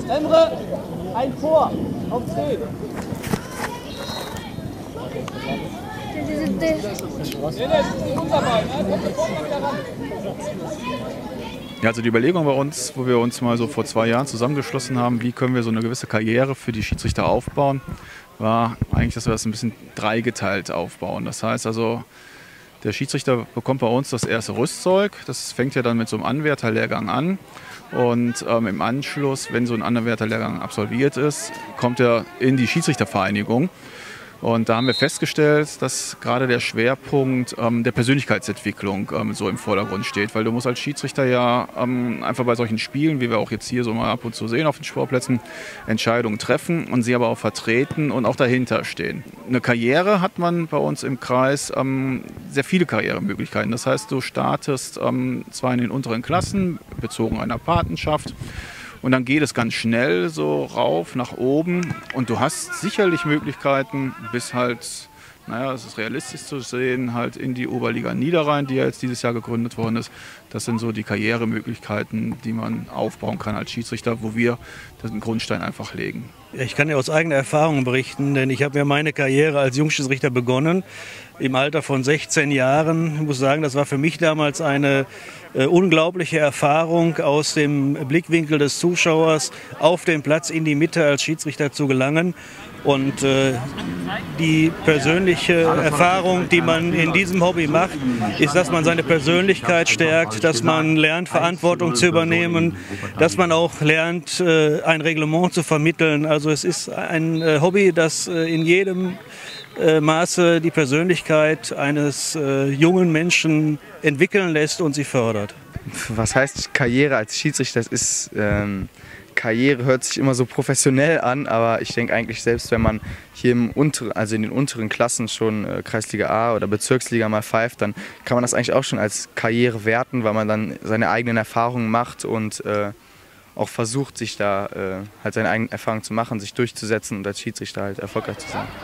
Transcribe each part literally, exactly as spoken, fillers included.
Emre, ein Tor auf zehn. Ja, also die Überlegung bei uns, wo wir uns mal so vor zwei Jahren zusammengeschlossen haben, wie können wir so eine gewisse Karriere für die Schiedsrichter aufbauen, war eigentlich, dass wir das ein bisschen dreigeteilt aufbauen. Das heißt also, der Schiedsrichter bekommt bei uns das erste Rüstzeug. Das fängt ja dann mit so einem Anwärterlehrgang an. Und ähm, im Anschluss, wenn so ein Anwärterlehrgang absolviert ist, kommt er in die Schiedsrichtervereinigung. Und da haben wir festgestellt, dass gerade der Schwerpunkt ähm, der Persönlichkeitsentwicklung ähm, so im Vordergrund steht. Weil du musst als Schiedsrichter ja ähm, einfach bei solchen Spielen, wie wir auch jetzt hier so mal ab und zu sehen auf den Sportplätzen, Entscheidungen treffen und sie aber auch vertreten und auch dahinter stehen. Eine Karriere hat man bei uns im Kreis ähm, sehr viele Karrieremöglichkeiten. Das heißt, du startest ähm, zwar in den unteren Klassen, bezogen einer Patenschaft, und dann geht es ganz schnell so rauf nach oben und du hast sicherlich Möglichkeiten bis halt, naja, es ist realistisch zu sehen, halt in die Oberliga Niederrhein, die ja jetzt dieses Jahr gegründet worden ist. Das sind so die Karrieremöglichkeiten, die man aufbauen kann als Schiedsrichter, wo wir den Grundstein einfach legen. Ich kann ja aus eigener Erfahrung berichten, denn ich habe ja meine Karriere als Jungschiedsrichter begonnen im Alter von sechzehn Jahren. Ich muss sagen, das war für mich damals eine äh, unglaubliche Erfahrung, aus dem Blickwinkel des Zuschauers auf den Platz in die Mitte als Schiedsrichter zu gelangen. Und äh, die persönliche Erfahrung, die man in diesem Hobby macht, ist, dass man seine Persönlichkeit stärkt, dass man lernt, Verantwortung zu übernehmen, dass man auch lernt, äh, ein Reglement zu vermitteln. Also es ist ein äh, Hobby, das äh, in jedem äh, Maße die Persönlichkeit eines äh, jungen Menschen entwickeln lässt und sie fördert. Was heißt Karriere als Schiedsrichter? Das ist... Ähm Karriere hört sich immer so professionell an, aber ich denke eigentlich, selbst wenn man hier im unteren, also in den unteren Klassen schon äh, Kreisliga A oder Bezirksliga mal pfeift, dann kann man das eigentlich auch schon als Karriere werten, weil man dann seine eigenen Erfahrungen macht und äh, auch versucht, sich da äh, halt seine eigenen Erfahrungen zu machen, sich durchzusetzen und als Schiedsrichter halt erfolgreich zu sein.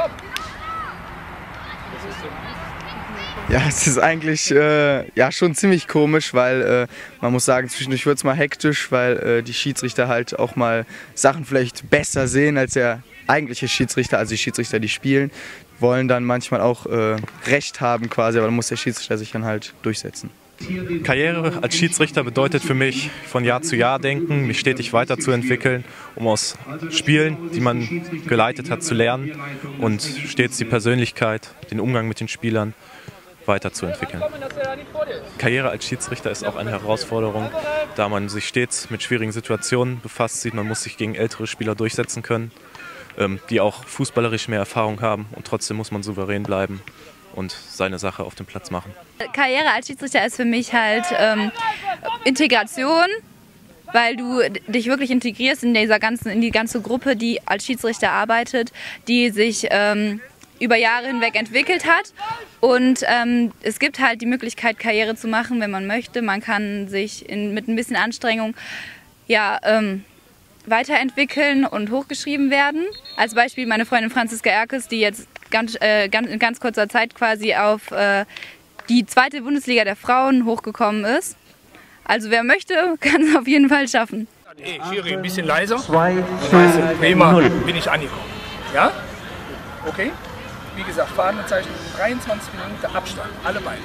Ja, es ist eigentlich äh, ja, schon ziemlich komisch, weil äh, man muss sagen, zwischendurch wird es mal hektisch, weil äh, die Schiedsrichter halt auch mal Sachen vielleicht besser sehen als der eigentliche Schiedsrichter, also die Schiedsrichter, die spielen, wollen dann manchmal auch äh, Recht haben quasi, aber dann muss der Schiedsrichter sich dann halt durchsetzen. Karriere als Schiedsrichter bedeutet für mich, von Jahr zu Jahr denken, mich stetig weiterzuentwickeln, um aus Spielen, die man geleitet hat, zu lernen und stets die Persönlichkeit, den Umgang mit den Spielern weiterzuentwickeln. Karriere als Schiedsrichter ist auch eine Herausforderung, da man sich stets mit schwierigen Situationen befasst sieht. Man muss sich gegen ältere Spieler durchsetzen können, die auch fußballerisch mehr Erfahrung haben, und trotzdem muss man souverän bleiben und seine Sache auf dem Platz machen. Karriere als Schiedsrichter ist für mich halt ähm, Integration, weil du dich wirklich integrierst in dieser ganzen, in die ganze Gruppe, die als Schiedsrichter arbeitet, die sich ähm, über Jahre hinweg entwickelt hat, und ähm, es gibt halt die Möglichkeit, Karriere zu machen, wenn man möchte. Man kann sich in, mit ein bisschen Anstrengung ja, ähm, weiterentwickeln und hochgeschrieben werden. Als Beispiel meine Freundin Franziska Erkes, die jetzt ganz, äh, ganz, in ganz kurzer Zeit quasi auf äh, die zweite Bundesliga der Frauen hochgekommen ist. Also wer möchte, kann es auf jeden Fall schaffen. Ey, Schiri, ein bisschen leiser. Weißt du, prima, bin ich angekommen. Ja? Okay? Wie gesagt, Fahnenzeichen, dreiundzwanzig Minuten Abstand, alle beide.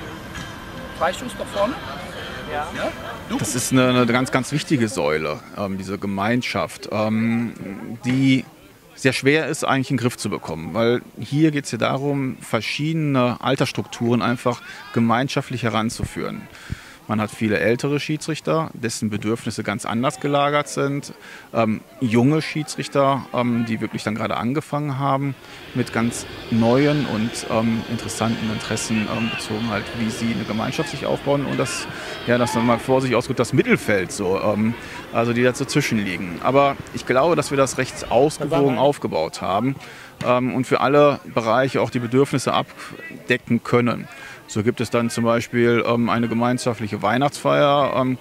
Freistoß nach vorne. Ja. Ja? Das ist eine, eine ganz, ganz wichtige Säule, ähm, diese Gemeinschaft, ähm, die sehr schwer ist, eigentlich in den Griff zu bekommen. Weil hier geht es ja darum, verschiedene Altersstrukturen einfach gemeinschaftlich heranzuführen. Man hat viele ältere Schiedsrichter, dessen Bedürfnisse ganz anders gelagert sind. Ähm, junge Schiedsrichter, ähm, die wirklich dann gerade angefangen haben mit ganz neuen und ähm, interessanten Interessen ähm, bezogen halt, wie sie eine Gemeinschaft sich aufbauen und das, ja, das dann mal vorsichtig ausgedrückt, das Mittelfeld so, ähm, also die dazwischen liegen. Aber ich glaube, dass wir das recht ausgewogen aufgebaut haben ähm, und für alle Bereiche auch die Bedürfnisse abdecken können. So gibt es dann zum Beispiel ähm, eine gemeinschaftliche Weihnachtsfeier, ähm,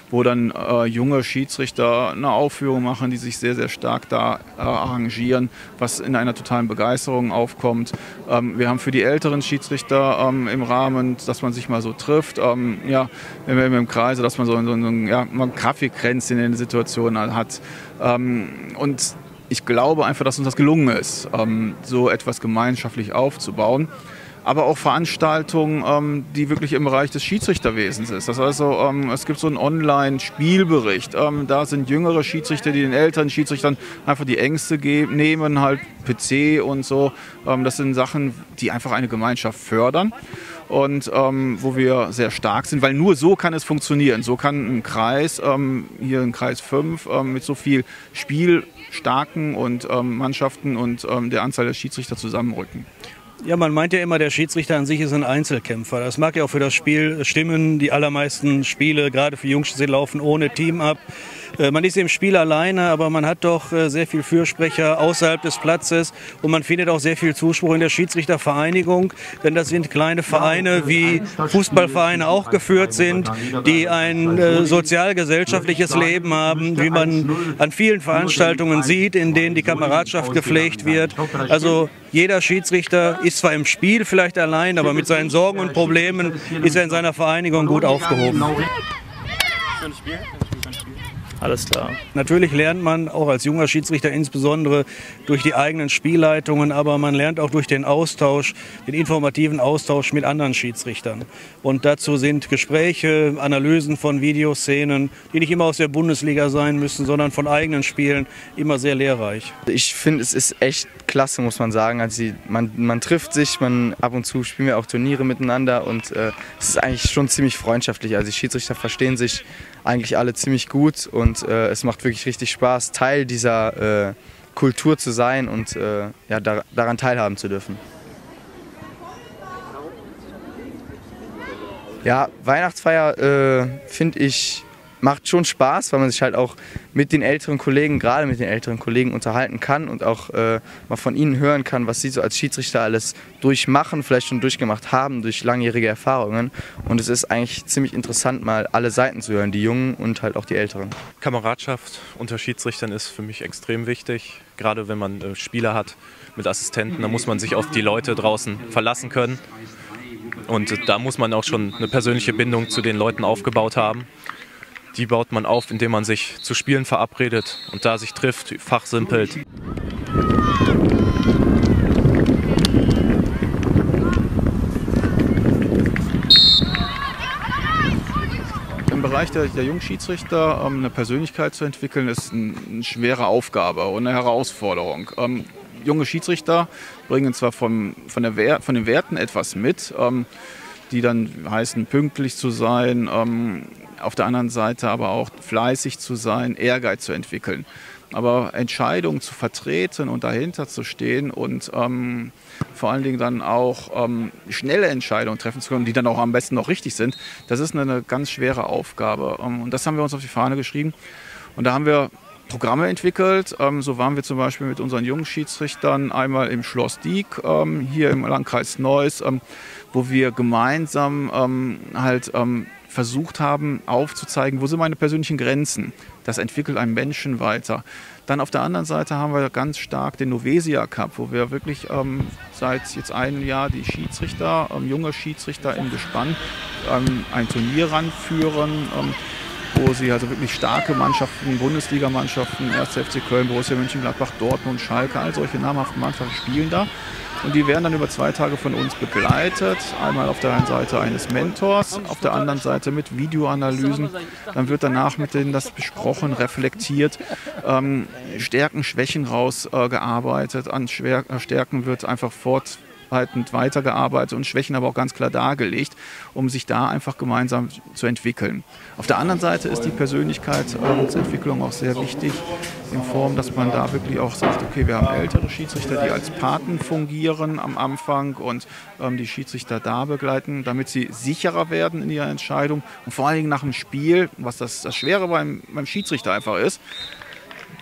wo dann äh, junge Schiedsrichter eine Aufführung machen, die sich sehr, sehr stark da äh, arrangieren, was in einer totalen Begeisterung aufkommt. Ähm, wir haben für die älteren Schiedsrichter ähm, im Rahmen, dass man sich mal so trifft, ähm, ja, im Kreise, dass man so, so, so ja, mal ein Kaffeekränzchen in der Situation hat. Ähm, und ich glaube einfach, dass uns das gelungen ist, ähm, so etwas gemeinschaftlich aufzubauen. Aber auch Veranstaltungen, ähm, die wirklich im Bereich des Schiedsrichterwesens ist. Das heißt, also, ähm, es gibt so einen Online-Spielbericht. Ähm, da sind jüngere Schiedsrichter, die den älteren Schiedsrichtern einfach die Ängste nehmen, halt P C und so. Ähm, das sind Sachen, die einfach eine Gemeinschaft fördern und ähm, wo wir sehr stark sind, weil nur so kann es funktionieren. So kann ein Kreis, ähm, hier ein Kreis fünf, ähm, mit so viel spielstarken und ähm, Mannschaften und ähm, der Anzahl der Schiedsrichter zusammenrücken. Ja, man meint ja immer, der Schiedsrichter an sich ist ein Einzelkämpfer. Das mag ja auch für das Spiel stimmen. Die allermeisten Spiele, gerade für Jungschiedsrichter, laufen ohne Team ab. Man ist im Spiel alleine, aber man hat doch sehr viel Fürsprecher außerhalb des Platzes und man findet auch sehr viel Zuspruch in der Schiedsrichtervereinigung, denn das sind kleine Vereine, wie Fußballvereine auch geführt sind, die ein äh, sozial-gesellschaftliches Leben haben, wie man an vielen Veranstaltungen sieht, in denen die Kameradschaft gepflegt wird. Also jeder Schiedsrichter ist zwar im Spiel vielleicht allein, aber mit seinen Sorgen und Problemen ist er in seiner Vereinigung gut aufgehoben. Alles klar. Natürlich lernt man auch als junger Schiedsrichter insbesondere durch die eigenen Spielleitungen, aber man lernt auch durch den Austausch, den informativen Austausch mit anderen Schiedsrichtern. Und dazu sind Gespräche, Analysen von Videoszenen, die nicht immer aus der Bundesliga sein müssen, sondern von eigenen Spielen, immer sehr lehrreich. Ich finde, es ist echt klasse, muss man sagen. Also man, man trifft sich, man, ab und zu spielen wir auch Turniere miteinander und äh, es ist eigentlich schon ziemlich freundschaftlich. Also die Schiedsrichter verstehen sich eigentlich alle ziemlich gut und äh, es macht wirklich richtig Spaß, Teil dieser äh, Kultur zu sein und äh, ja, da, daran teilhaben zu dürfen. Ja, Weihnachtsfeier äh, finde ich macht schon Spaß, weil man sich halt auch mit den älteren Kollegen, gerade mit den älteren Kollegen unterhalten kann und auch äh, mal von ihnen hören kann, was sie so als Schiedsrichter alles durchmachen, vielleicht schon durchgemacht haben, durch langjährige Erfahrungen. Und es ist eigentlich ziemlich interessant, mal alle Seiten zu hören, die Jungen und halt auch die Älteren. Kameradschaft unter Schiedsrichtern ist für mich extrem wichtig, gerade wenn man äh, Spieler hat mit Assistenten, da muss man sich auf die Leute draußen verlassen können. Und äh, da muss man auch schon eine persönliche Bindung zu den Leuten aufgebaut haben. Die baut man auf, indem man sich zu Spielen verabredet und da sich trifft, fachsimpelt. Im Bereich der, der Jungschiedsrichter ähm, eine Persönlichkeit zu entwickeln, ist ein, eine schwere Aufgabe und eine Herausforderung. Ähm, junge Schiedsrichter bringen zwar vom, von, der Wert, von den Werten etwas mit, ähm, die dann heißen, pünktlich zu sein, ähm, auf der anderen Seite aber auch fleißig zu sein, Ehrgeiz zu entwickeln. Aber Entscheidungen zu vertreten und dahinter zu stehen und ähm, vor allen Dingen dann auch ähm, schnelle Entscheidungen treffen zu können, die dann auch am besten noch richtig sind, das ist eine, eine ganz schwere Aufgabe. Ähm, und das haben wir uns auf die Fahne geschrieben. Und da haben wir Programme entwickelt. Ähm, so waren wir zum Beispiel mit unseren jungen Schiedsrichtern einmal im Schloss Dieck, ähm, hier im Landkreis Neuss, ähm, wo wir gemeinsam ähm, halt ähm, versucht haben aufzuzeigen, wo sind meine persönlichen Grenzen. Das entwickelt einen Menschen weiter. Dann auf der anderen Seite haben wir ganz stark den Novesia Cup, wo wir wirklich ähm, seit jetzt einem Jahr die Schiedsrichter, ähm, junge Schiedsrichter im Gespann ähm, ein Turnier ranführen, ähm, wo sie also wirklich starke Mannschaften, Bundesligamannschaften, erster F C Köln, Borussia Mönchengladbach, Dortmund, Schalke, all solche namhaften Mannschaften spielen da. Und die werden dann über zwei Tage von uns begleitet. Einmal auf der einen Seite eines Mentors, auf der anderen Seite mit Videoanalysen. Dann wird danach mit denen das besprochen, reflektiert, ähm, Stärken, Schwächen rausgearbeitet. Äh, An Schwer Stärken wird einfach fort weitergearbeitet und Schwächen aber auch ganz klar dargelegt, um sich da einfach gemeinsam zu entwickeln. Auf der anderen Seite ist die Persönlichkeitsentwicklung auch sehr wichtig, in Form, dass man da wirklich auch sagt, okay, wir haben ältere Schiedsrichter, die als Paten fungieren am Anfang und ähm, die Schiedsrichter da begleiten, damit sie sicherer werden in ihrer Entscheidung und vor allen Dingen nach dem Spiel, was das, das Schwere beim, beim Schiedsrichter einfach ist,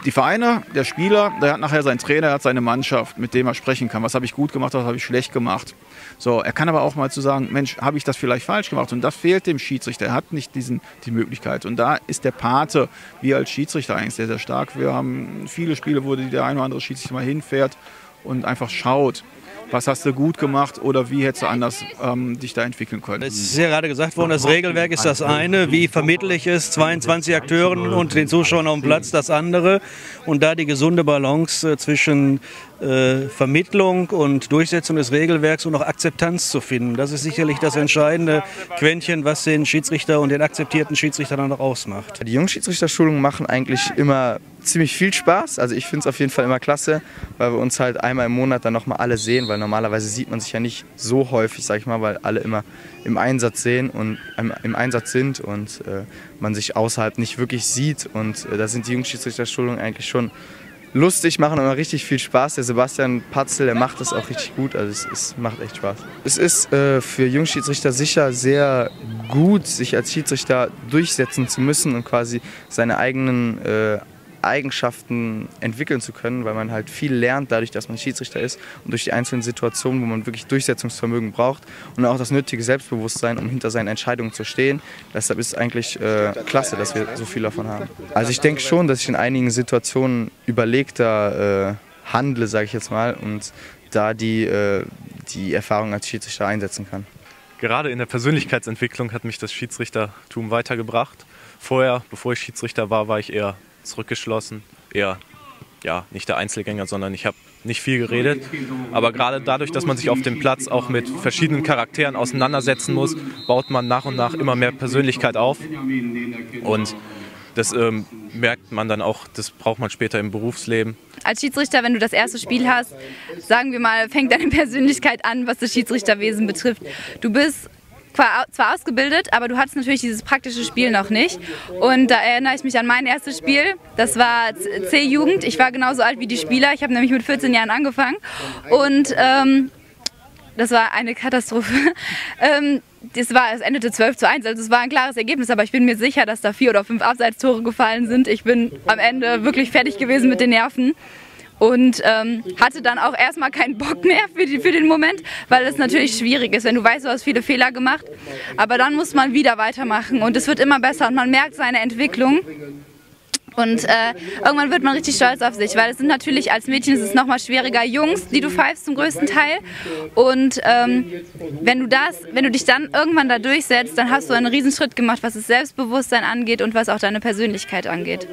die Vereine, der Spieler, der hat nachher seinen Trainer, er hat seine Mannschaft, mit dem er sprechen kann. Was habe ich gut gemacht, was habe ich schlecht gemacht. So, er kann aber auch mal zu sagen, Mensch, habe ich das vielleicht falsch gemacht? Und das fehlt dem Schiedsrichter. Er hat nicht diesen, die Möglichkeit. Und da ist der Pate, wir als Schiedsrichter eigentlich sehr, sehr stark. Wir haben viele Spiele, wo der eine oder andere Schiedsrichter mal hinfährt und einfach schaut, was hast du gut gemacht oder wie hättest du anders ähm, dich da entwickeln können. Es ist ja gerade gesagt worden, das Regelwerk ist das eine, wie vermittle ich es zweiundzwanzig Akteuren und den Zuschauern auf dem Platz das andere. Und da die gesunde Balance äh, zwischen äh, Vermittlung und Durchsetzung des Regelwerks und auch Akzeptanz zu finden, das ist sicherlich das entscheidende Quäntchen, was den Schiedsrichter und den akzeptierten Schiedsrichter dann auch ausmacht. Die Jungschiedsrichterschulungen machen eigentlich immer ziemlich viel Spaß. Also ich finde es auf jeden Fall immer klasse, weil wir uns halt einmal im Monat dann nochmal alle sehen, weil normalerweise sieht man sich ja nicht so häufig, sag ich mal, weil alle immer im Einsatz sehen und im, im Einsatz sind und äh, man sich außerhalb nicht wirklich sieht. Und äh, da sind die Jungschiedsrichterschulungen eigentlich schon lustig, machen immer richtig viel Spaß. Der Sebastian Patzel, der macht das auch richtig gut, also es, es macht echt Spaß. Es ist äh, für Jungschiedsrichter sicher sehr gut, sich als Schiedsrichter durchsetzen zu müssen und quasi seine eigenen äh, Eigenschaften entwickeln zu können, weil man halt viel lernt dadurch, dass man Schiedsrichter ist und durch die einzelnen Situationen, wo man wirklich Durchsetzungsvermögen braucht und auch das nötige Selbstbewusstsein, um hinter seinen Entscheidungen zu stehen. Deshalb ist es eigentlich äh, klasse, dass wir so viel davon haben. Also ich denke schon, dass ich in einigen Situationen überlegter äh, handle, sage ich jetzt mal, und da die, äh, die Erfahrung als Schiedsrichter einsetzen kann. Gerade in der Persönlichkeitsentwicklung hat mich das Schiedsrichtertum weitergebracht. Vorher, bevor ich Schiedsrichter war, war ich eher zurückgeschlossen, eher ja, nicht der Einzelgänger, sondern ich habe nicht viel geredet. Aber gerade dadurch, dass man sich auf dem Platz auch mit verschiedenen Charakteren auseinandersetzen muss, baut man nach und nach immer mehr Persönlichkeit auf. Und das ähm, merkt man dann auch, das braucht man später im Berufsleben. Als Schiedsrichter, wenn du das erste Spiel hast, sagen wir mal, fängt deine Persönlichkeit an, was das Schiedsrichterwesen betrifft. Du bist zwar ausgebildet, aber du hattest natürlich dieses praktische Spiel noch nicht. Und da erinnere ich mich an mein erstes Spiel. Das war C-Jugend. Ich war genauso alt wie die Spieler. Ich habe nämlich mit vierzehn Jahren angefangen. Und ähm, das war eine Katastrophe. ähm, das war, es endete zwölf zu eins, also es war ein klares Ergebnis, aber ich bin mir sicher, dass da vier oder fünf Abseitstore gefallen sind. Ich bin am Ende wirklich fertig gewesen mit den Nerven. Und ähm, hatte dann auch erstmal keinen Bock mehr für, die, für den Moment, weil es natürlich schwierig ist, wenn du weißt, du hast viele Fehler gemacht. Aber dann muss man wieder weitermachen und es wird immer besser und man merkt seine Entwicklung. Und äh, irgendwann wird man richtig stolz auf sich, weil es sind natürlich als Mädchen ist es noch mal schwieriger, Jungs, die du pfeifst zum größten Teil. Und ähm, wenn du das, wenn du dich dann irgendwann da durchsetzt, dann hast du einen riesen Schritt gemacht, was das Selbstbewusstsein angeht und was auch deine Persönlichkeit angeht.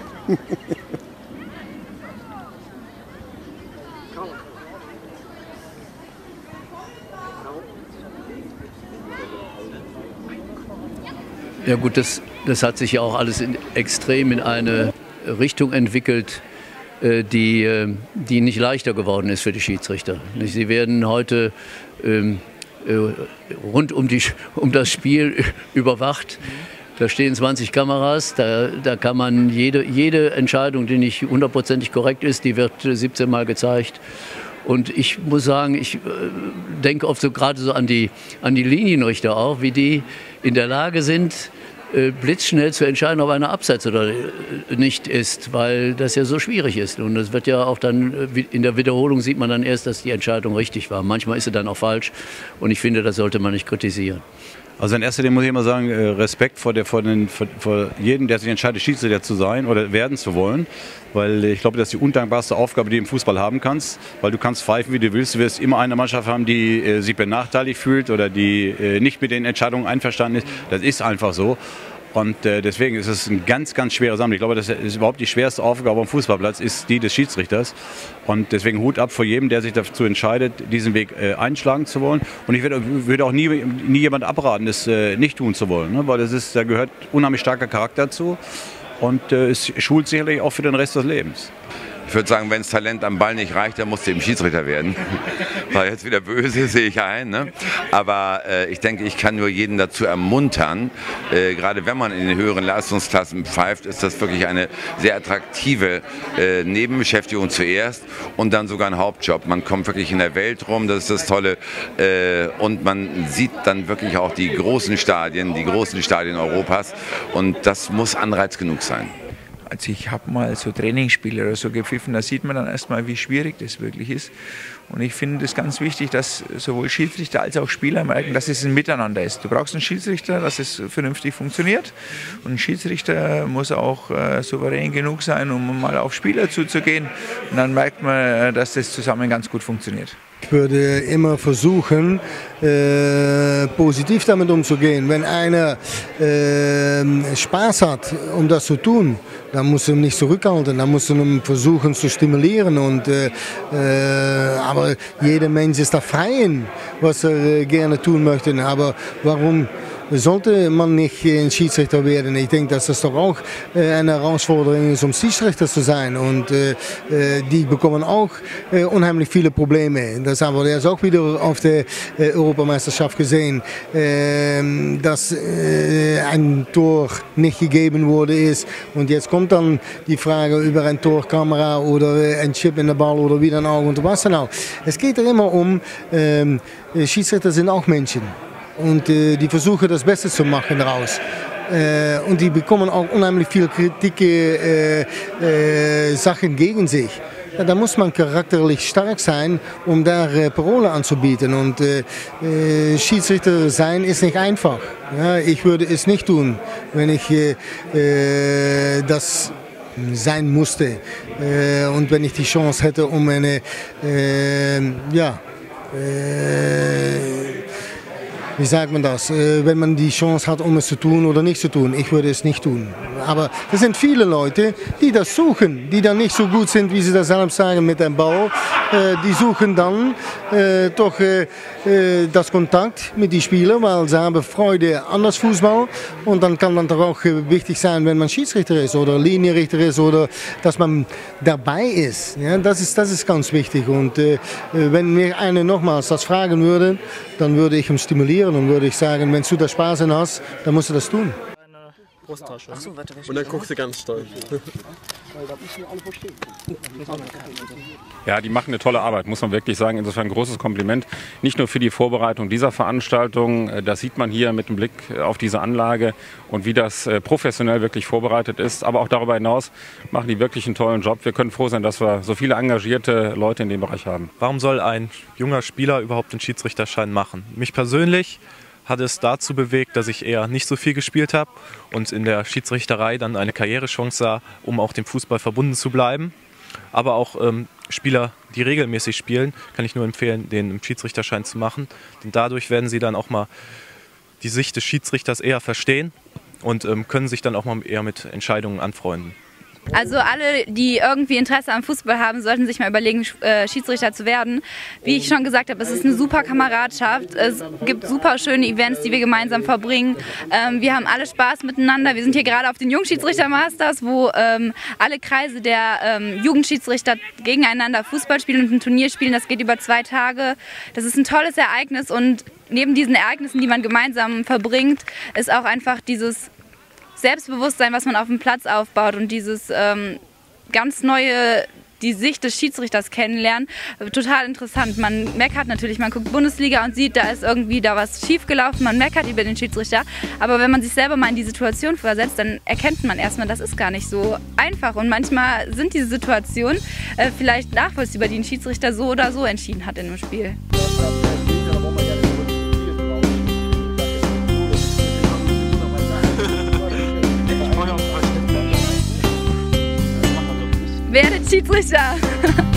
Ja gut, das, das hat sich ja auch alles in, extrem in eine Richtung entwickelt, äh, die, äh, die nicht leichter geworden ist für die Schiedsrichter. Sie werden heute ähm, äh, rund um, die, um das Spiel überwacht. Da stehen zwanzig Kameras, da, da kann man jede, jede Entscheidung, die nicht hundertprozentig korrekt ist, die wird siebzehn Mal gezeigt. Und ich muss sagen, ich äh, denke oft so gerade so an die, an die Linienrichter auch, wie die in der Lage sind, äh, blitzschnell zu entscheiden, ob einer abseits oder äh, nicht ist, weil das ja so schwierig ist. Und es wird ja auch dann, äh, in der Wiederholung sieht man dann erst, dass die Entscheidung richtig war. Manchmal ist sie dann auch falsch und ich finde, das sollte man nicht kritisieren. Also in erster Linie muss ich immer sagen, Respekt vor, der, vor, den, vor, vor jedem, der sich entscheidet, Schiedsrichter zu sein oder werden zu wollen. Weil ich glaube, das ist die undankbarste Aufgabe, die du im Fußball haben kannst. Weil du kannst pfeifen, wie du willst. Du wirst immer eine Mannschaft haben, die äh, sich benachteiligt fühlt oder die äh, nicht mit den Entscheidungen einverstanden ist. Das ist einfach so. Und äh, deswegen ist es ein ganz, ganz schwerer Sammlung. Ich glaube, das ist überhaupt die schwerste Aufgabe am Fußballplatz, ist die des Schiedsrichters. Und deswegen Hut ab vor jedem, der sich dazu entscheidet, diesen Weg äh, einschlagen zu wollen. Und ich würde, würde auch nie, nie jemand abraten, das äh, nicht tun zu wollen. Ne? Weil das ist, da gehört unheimlich starker Charakter dazu. Und äh, es schult sicherlich auch für den Rest des Lebens. Ich würde sagen, wenn das Talent am Ball nicht reicht, dann musst du eben Schiedsrichter werden. War jetzt wieder böse, sehe ich ein. Ne? Aber äh, ich denke, ich kann nur jeden dazu ermuntern, äh, gerade wenn man in den höheren Leistungsklassen pfeift, ist das wirklich eine sehr attraktive äh, Nebenbeschäftigung zuerst und dann sogar ein Hauptjob. Man kommt wirklich in der Welt rum, das ist das Tolle. Äh, und man sieht dann wirklich auch die großen Stadien, die großen Stadien Europas. Und das muss Anreiz genug sein. Also ich habe mal so Trainingsspiele oder so gepfiffen, da sieht man dann erstmal, wie schwierig das wirklich ist. Und ich finde es ganz wichtig, dass sowohl Schiedsrichter als auch Spieler merken, dass es ein Miteinander ist. Du brauchst einen Schiedsrichter, dass es vernünftig funktioniert. Und ein Schiedsrichter muss auch äh, souverän genug sein, um mal auf Spieler zuzugehen. Und dann merkt man, dass das zusammen ganz gut funktioniert. Ich würde immer versuchen, äh, positiv damit umzugehen. Wenn einer äh, Spaß hat, um das zu tun, dann muss er ihn nicht zurückhalten, dann muss er ihn versuchen zu stimulieren. Und, äh, äh, aber jeder Mensch ist da frei, was er äh, gerne tun möchte. Aber warum sollte man nicht ein Schiedsrichter werden? Ich denke, dass das doch auch eine Herausforderung ist, um Schiedsrichter zu sein. Und äh, die bekommen auch äh, unheimlich viele Probleme. Das haben wir jetzt auch wieder auf der äh, Europameisterschaft gesehen, äh, dass äh, ein Tor nicht gegeben wurde ist. Und jetzt kommt dann die Frage über ein Torkamera oder ein Chip in der Ball oder wie dann auch und was dann auch. Es geht ja immer um, äh, Schiedsrichter sind auch Menschen. Und äh, die versuchen das Beste zu machen daraus. Äh, und die bekommen auch unheimlich viel Kritik, äh, äh, Sachen gegen sich. Ja, da muss man charakterlich stark sein, um da äh, Parole anzubieten. Und äh, äh, Schiedsrichter sein ist nicht einfach. Ja, ich würde es nicht tun, wenn ich äh, äh, das sein musste. Äh, und wenn ich die Chance hätte, um eine, äh, ja, äh, wie sagt man das, wenn man die Chance hat, um es zu tun oder nicht zu tun. Ich würde es nicht tun. Aber es sind viele Leute, die das suchen, die dann nicht so gut sind, wie sie das selbst sagen mit dem Ball. Die suchen dann äh, doch äh, das Kontakt mit den Spielern, weil sie haben Freude an das Fußball. Und dann kann man doch auch wichtig sein, wenn man Schiedsrichter ist oder Linienrichter ist oder dass man dabei ist. Ja, das ist, das ist ganz wichtig. Und äh, wenn mir einer nochmals das fragen würde, dann würde ich ihn stimulieren und würde ich sagen, wenn du da Spaß hast, dann musst du das tun. Brusttasche. Ach so, warte, und dann guckst du ganz stolz. Ja, die machen eine tolle Arbeit, muss man wirklich sagen. Insofern ein großes Kompliment. Nicht nur für die Vorbereitung dieser Veranstaltung, das sieht man hier mit dem Blick auf diese Anlage und wie das professionell wirklich vorbereitet ist. Aber auch darüber hinaus machen die wirklich einen tollen Job. Wir können froh sein, dass wir so viele engagierte Leute in dem Bereich haben. Warum soll ein junger Spieler überhaupt den Schiedsrichterschein machen? Mich persönlich hat es dazu bewegt, dass ich eher nicht so viel gespielt habe und in der Schiedsrichterei dann eine Karrierechance sah, um auch dem Fußball verbunden zu bleiben. Aber auch ähm, Spieler, die regelmäßig spielen, kann ich nur empfehlen, den Schiedsrichterschein zu machen. Denn dadurch werden sie dann auch mal die Sicht des Schiedsrichters eher verstehen und ähm, können sich dann auch mal eher mit Entscheidungen anfreunden. Also alle, die irgendwie Interesse am Fußball haben, sollten sich mal überlegen, Schiedsrichter zu werden. Wie ich schon gesagt habe, es ist eine super Kameradschaft. Es gibt super schöne Events, die wir gemeinsam verbringen. Wir haben alle Spaß miteinander. Wir sind hier gerade auf den Jugendschiedsrichter-Masters, wo alle Kreise der Jugendschiedsrichter gegeneinander Fußball spielen und ein Turnier spielen. Das geht über zwei Tage. Das ist ein tolles Ereignis und neben diesen Ereignissen, die man gemeinsam verbringt, ist auch einfach dieses Selbstbewusstsein, was man auf dem Platz aufbaut und dieses ähm, ganz neue, die Sicht des Schiedsrichters kennenlernen, total interessant. Man meckert natürlich, man guckt Bundesliga und sieht, da ist irgendwie da was schiefgelaufen, man meckert über den Schiedsrichter, aber wenn man sich selber mal in die Situation versetzt, dann erkennt man erstmal, das ist gar nicht so einfach und manchmal sind diese Situationen äh, vielleicht nachvollziehbar, die ein Schiedsrichter so oder so entschieden hat in einem Spiel. Werdet Schiedsrichter!